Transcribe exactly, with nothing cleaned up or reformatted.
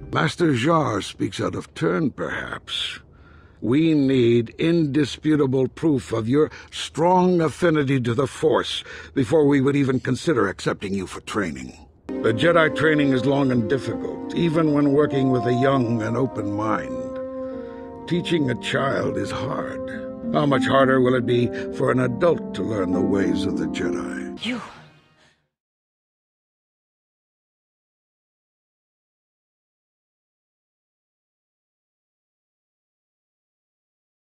Master Jar speaks out of turn, perhaps. We need indisputable proof of your strong affinity to the Force before we would even consider accepting you for training. The Jedi training is long and difficult, even when working with a young and open mind. Teaching a child is hard. How much harder will it be for an adult to learn the ways of the Jedi? You...